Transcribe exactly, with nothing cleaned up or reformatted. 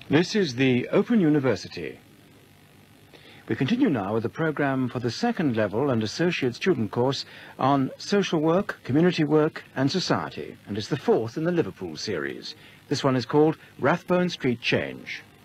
This is the Open University. We continue now with the programme for the second level and associate student course on social work, community work and society, and it's the fourth in the Liverpool series. This one is called Rathbone Street Change.